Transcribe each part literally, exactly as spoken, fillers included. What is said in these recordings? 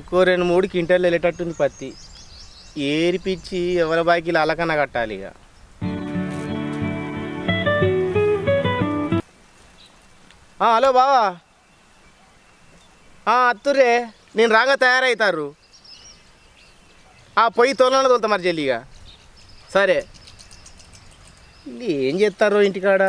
ఇంకో రెండు మూడు క్వింటాలు వెళ్ళేటట్టుంది పత్తి. ఏరిపిచ్చి ఎవరి బాకీలు అలకన్నా కట్టాలి ఇక. హలో బావా, అత్తురే నేను రాగా తయారవుతారు. పొయ్యి తోలన తోలుతా మరి జల్లిగా. సరే, ఏం చేస్తారో ఇంటికాడ.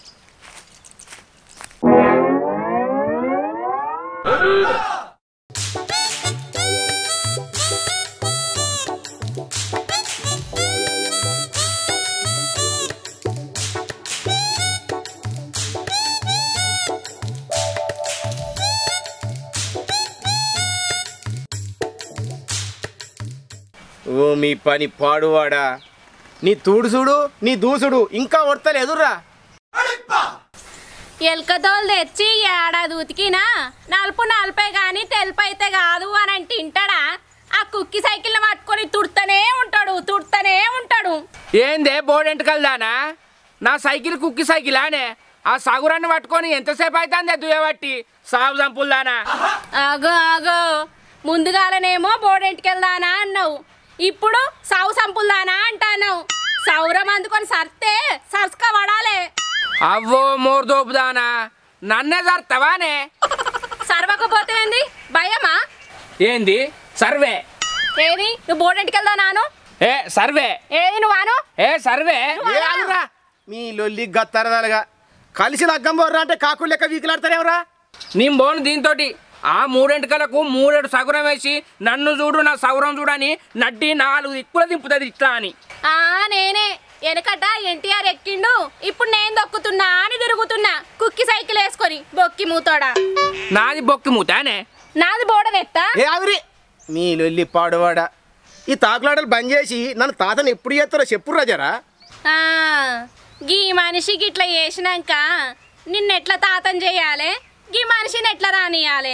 ఓ మీ పని పాడువాడా, నీ తూడుసుడు నీ దూసుడు ఇంకా ఒడతలేదురా. ఎల్కతోలు తెచ్చి ఏడాది ఉతికినా నలుపు నలిపే కానీ తెలుపు అయితే కాదు అని అంటే తింటాడా? ఆ కుక్కి సైకిల్ పట్టుకొని తుడుతూనే ఉంటాడు తుడుతూనే ఉంటాడు. ఏందే బోడెంటకల్ దానా? నా సైకిల్ కుక్కి సైకిల్ అనే ఆ సగురాన్ని పట్టుకొని ఎంతసేపు అవుతుంది దుయ్యబట్టి సాగు చంపుల్దానా? ఆగో ఆగో, ముందుగాలనేమో బోడెంటకెళ్దానా అన్నావు, ఇప్పుడు సాగు సంపుల్దానా అంటాను. సౌరం అందుకొని సర్తే సర్స్క పడాలే. అవ్వో మోర్దోపుదానా, నన్నే సర్తవానే? సర్వకపోతే ఏంది భయమా? ఏంది సర్వే? ఏది నువ్వు బోడెంటకెళ్దానాను? ఏ సర్వే ఏది నువ్వాను? ఏ సర్వే ఏరా మీ లొల్లి గత్తరదాలుగా కలిసి లగ్గం పోర్రా అంటే కాకులు లెక్క వీకులాడతారేవరా? నేను బోను దీంతో ఆ మూడెంటకలకు మూడేడు సగురం వేసి నన్ను చూడు నా సౌరం చూడని నడ్డి నాలుగు దిక్కుల దింపుతుంది ఇట్లా అని. ఆ నేనే వెనకట ఎన్టీఆర్ ఎక్కిండు, ఇప్పుడు నేను దొక్కుతున్నా అని తిరుగుతున్నా కుక్కి సైకిల్ వేసుకొని. బొక్కి మూతోడా? నాది బొక్కి మూతానే. నాది బోడనెత్తా. ఏ ఆవిరి మీ లొల్లి పాడువాడా, ఈ తాకులాటలు బంద్ చేసి నన్ను తాతను ఎప్పుడు చేస్తారో చెప్పుర్రా జరా. గీ మనిషికి ఇట్లా చేసినాక నిన్నెట్లా తాతం చేయాలి, గీ మనిషిని ఎట్లా రానియాలి?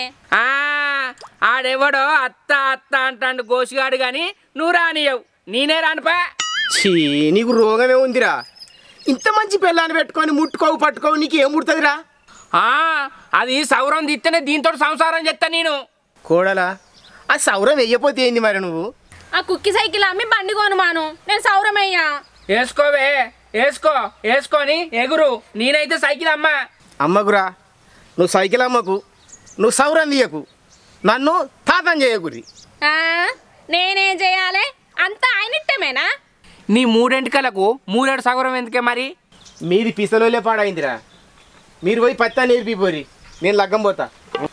ఆడెవడో అత్త అత్త అంటాడు గోసిగాడు గాని నువ్వు రానియవు, నేనే రానుపా. చీ, నీకు రోగమే ఉందిరా. ఇంత మంచి పిల్లాన్ని పెట్టుకొని ముట్టుకోవు పట్టుకోవు నీకు ఏం ముడుతుందిరా? అది సౌరం తిత్తేనే దీంతో సంసారం చేస్తా నేను. కోడలా, ఆ సౌరం వెయ్యపోతే ఏంది మరి? నువ్వు ఆ కుక్కి సైకిల్ అమ్మి బండి కొనుమాను, నేను సౌరం వెయ్యా. వేసుకోవే వేసుకో, వేసుకొని ఎగురు. నేనైతే సైకిల్ అమ్మా. అమ్మకురా, నువ్వు సైకిల్ అమ్మకు, నువ్వు సౌరం తీయకు, నన్ను తాతం చేయకురి. నేనేం చేయాలి? అంతా ఆయన ఇట్టమేనా? నీ మూడెంటికలకు మూడేడు సగురం ఎందుకే మరి? మీది పిసలోలే పాడైందిరా. మీరు పోయి పత్తా నేర్పిపోరి, నేను లగ్గం పోతా.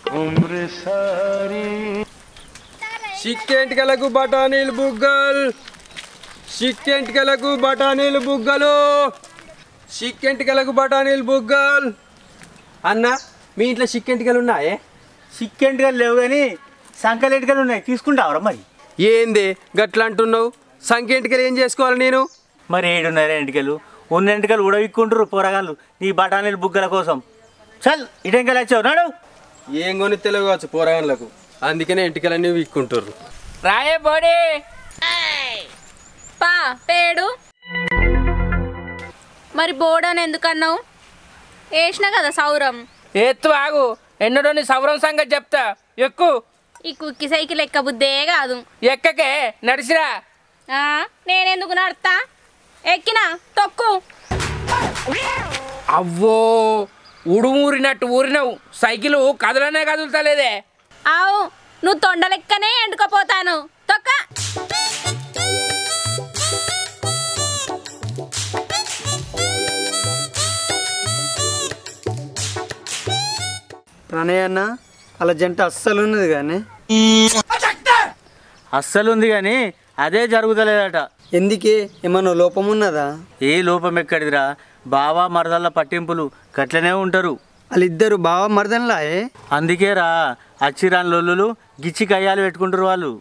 చిక్కెంటికలకు బఠానీలు బుగ్గలు, చిక్కెంటికలకు బఠానీలు బుగ్గలు, చిక్కెంటికలకు బఠానీలు బుగ్గలు. అన్న మీ ఇంట్లో చిక్కెంటికలు ఉన్నాయే? చిక్కెంటికలు లేవు కానీ సంకలెంటికలు ఉన్నాయి, తీసుకుంటావరా మరి? ఏంది గట్లా అంటున్నావు? సంఖ్యంటికలు ఏం చేసుకోవాలి నేను? మరి ఏడున్నర ఎంటికలు ఉన్న ఎంటికలు ఉడవిక్కుంటారు పోరగాళ్ళు నీ బఠానీలు బుగ్గల కోసం. చల్ ఇటెంకలు వచ్చావు నాడు. ఏం కొని తెలియవచ్చు పోరగాళ్ళకు, అందుకనే ఎంటికలన్నీ విక్కుంటారు. రాయే బోడి పా పేడు. మరి బోడని ఎందుకన్నావు? వేసినా కదా సౌరం. ఎత్తు ఆగు, ఎన్నడో నీ సౌరం సంగతి చెప్తా. ఎక్కు. ఈ కుక్కి సైకిల్ ఎక్క బుద్దే కాదు. ఎక్కకే నడిచిరా. నేనెందుకు నడతా? ఎక్కినా తొక్కు. అవ్వో ఉడు ఊరినట్టు ఊరినవు, సైకిల్ కదలనే కదులుతలేదే. ఆవు నువ్వు తొండలెక్కనే ఎండుకపోతాను, తొక్క. ప్రణయ్ అన్న అలా జంట అస్సలు ఉన్నది కానీ అస్సలు ఉంది కానీ అదే జరుగుతలేదట. ఎందుకే, ఏమన్నా లోపం ఉన్నదా? ఏ లోపం ఎక్కడిదిరా, బావా మరదళ్ళ పట్టింపులు గట్లనే ఉంటారు. వాళ్ళిద్దరు బావ మరదన్లాయే. అందుకేరా అచ్చిరాని లొల్లులు గిచ్చి కయ్యాలు పెట్టుకుంటారు వాళ్ళు.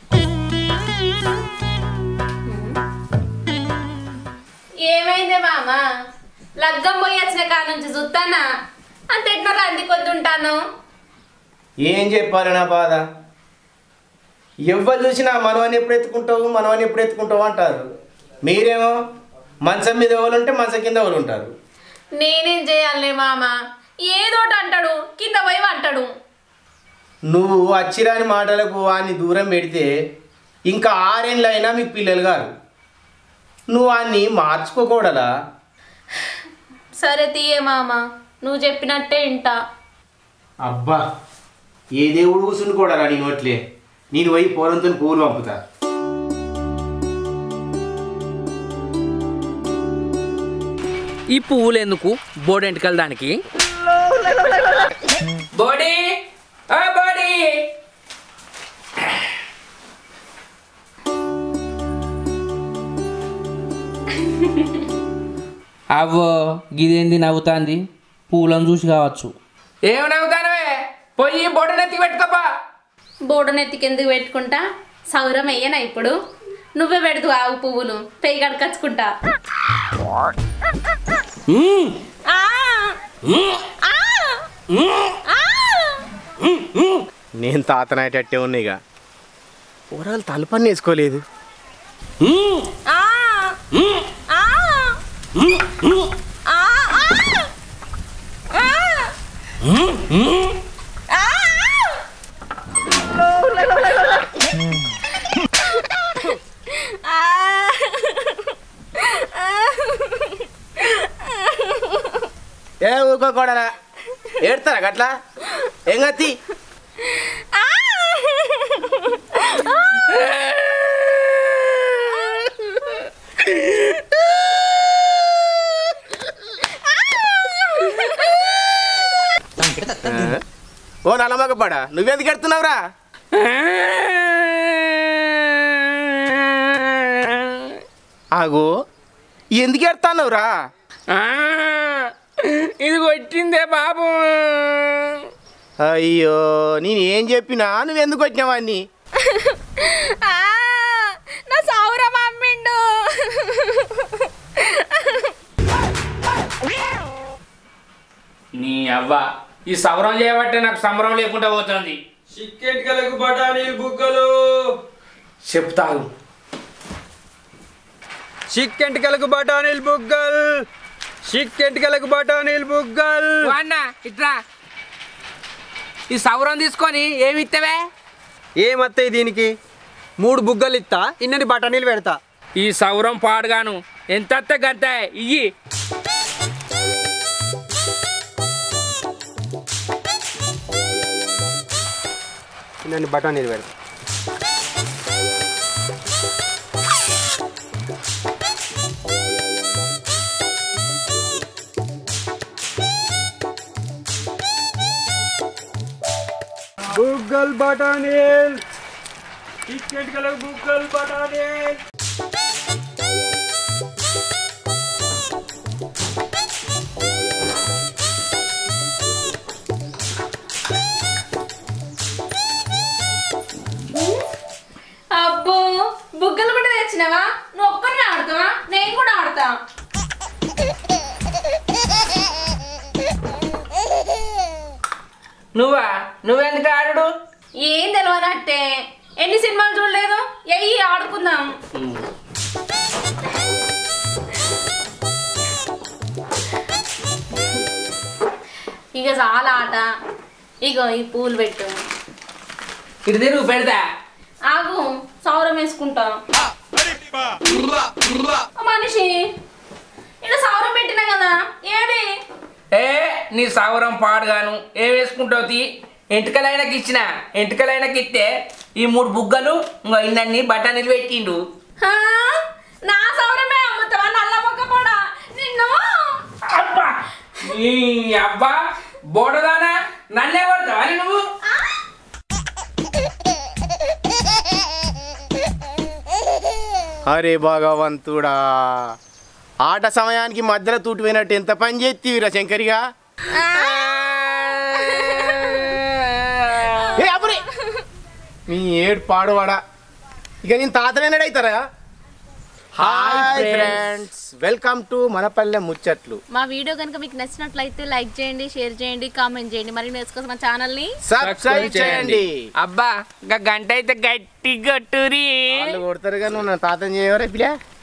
ఏమైందే మామ? లగ్గం పోయి వచ్చిన కాడ నుంచి చూస్తానా అంత ఎట్లా రంది కొద్దుంటాను. ఏం చెప్పాలి నా బాధ? ఎవ్వరు చూసినా మనవని ఎప్పుడు ఎత్తుకుంటావు మనవని ఎప్పుడు ఎత్తుకుంటావు అంటారు. మీరేమో మంచం మీద ఎవరు ఉంటే మంచం కింద ఎవరు ఉంటారు. నేనేం చేయాలే మామ? ఏదోటి అంటాడు, కింద పోయి అంటాడు. నువ్వు అచ్చిరాని మాటలకు వాడిని దూరం పెడితే ఇంకా ఆరేళ్ళు అయినా మీకు పిల్లలు గారు. నువ్వు వాడిని మార్చుకోకూడదా? సరే తీయే మామ, నువ్వు చెప్పినట్టే ఇంటా. అబ్బా, ఏ దేవుడు కూర్చుండుకోడరా నీ నోట్లే. నేను పోయి పూలంతో పూలు పంపుతా. ఈ పువ్వులు ఎందుకు బోడెంటకల్ దానికి? బోడీ ఆ బోడీ, అవ్వో గిదేంది నవ్వుతాంది? పూలను చూసి కావచ్చు. ఏం నవ్వుతానవే? పోయి బోడనెత్తి పెట్టుకోపా. బోడనెత్తికి ఎందుకు పెట్టుకుంటా? సౌరం వెయ్యనా ఇప్పుడు? నువ్వే పెడదు ఆవు పువ్వులు, పెయ్యి కడకచ్చుకుంటా. నేను తాతనయ్యేటట్టే ఉన్నాయిగా. ఊరాలు తలుపని వేసుకోలేదు. ఏ ఊరుకోకూడదా? ఏడతారా గట్లా? ఏం గతి? ఓ నల్లమగపాడా, నువ్వెందుకు ఎడుతున్నావురా? ఆగో, ఎందుకు ఎడతావురా? ఇది కొట్టిందే బాబు. అయ్యో, నేను ఏం చెప్పినా నువ్వెందుకు వచ్చినావాన్ని? నా సౌరం అమ్మిండు. నీ అవ్వ, ఈ సవరం చేయబట్టే నాకు సంబరం లేకుండా పోతుంది. చిక్కెంటికలకు బఠానీలు బుగ్గలు. చెప్తాను. చిక్కెంటికలకు బఠానీలు బుగ్గలు. చిక్కెంటికలకు బఠానీలు బుగ్గలు. అన్న ఇట్రా, ఈ సవరం తీసుకొని ఏమి ఇస్తావే? ఏమత్తాయి దీనికి? మూడు బుగ్గలు ఇస్తా, ఇన్నని బఠానీలు పెడతా. ఈ సౌరం పాడుగాను ఎంత గంత ఇయ్యి. ఇన్నని బఠానీలు పెడతా. బుగ్గల్ బఠానీల్. చిక్కెంటికలకు బుగ్గల్ బఠానీల్. అబ్బో, బుగ్గలు కూడా తెచ్చినావా? నువ్వు ఒక్కరిని ఆడతావా? నేను కూడా ఆడతా. నువ్వా? నువ్వెందుకు ఆడు? ఏం తెలియనట్టే. ఎన్ని సినిమాలు చూడలేదు? ఎయ్యి ఆడుకుందాం. ఇక చాలా ఆట. ఇగో ఈ పూలు పెట్టు. ఇటు తిరుగు పెడతా. ఆగు, సౌరం వేసుకుంటా. మనిషి ఇక్కడ సౌరం పెట్టినా కదా, ఏది? ఏ నీ సౌరం పాడుగాను ఏం వేసుకుంటావు? తీ, ఎంటికలైనకి ఇచ్చిన. ఎంటికలైనకి ఇస్తే ఈ మూడు బుగ్గలు ఇంకా ఇన్నన్ని బఠానీలు పెట్టిండు. హా? నా సౌరమే అమ్ముతావా? నల్ల మొక్క కూడా నిన్ను. అబ్బా, ఈ అబ్బా బోడదానా, నన్నే పడతావా నువ్వు? అరే భగవంతుడా, ఆట సమయానికి మధ్యలో తూటిపోయినట్టు ఎంత పని చేస్తీవిరా శంకరిగా. ఏ అప్పుడే మీ ఏడు పాడువాడా. ఇక నేను తాతనేనాడైతారా? హాయ్ ఫ్రెండ్స్, వెల్కమ్ టు మనపల్లె ముచ్చట్లు. మా వీడియో కనుక మీకు నచ్చినట్లయితే లైక్ చేయండి, షేర్ చేయండి, కామెంట్ చేయండి. మరి నేర్చుకోసం మా ఛానల్ని సబ్స్క్రైబ్ చేయండి. అబ్బా, గంట అయితే గట్టి కొట్టురి. వాళ్ళు కొడతారు కానీ నువ్వు నా తాతని చేయవరా పిల్ల.